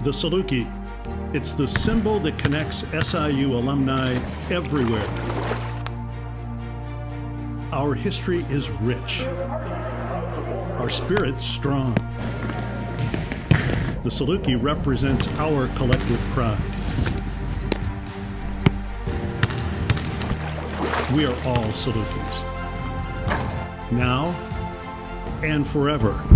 The SALUKI. It's the symbol that connects SIU alumni everywhere. Our history is rich. Our spirit strong. The SALUKI represents our collective pride. We are all SALUKIs. Now and forever.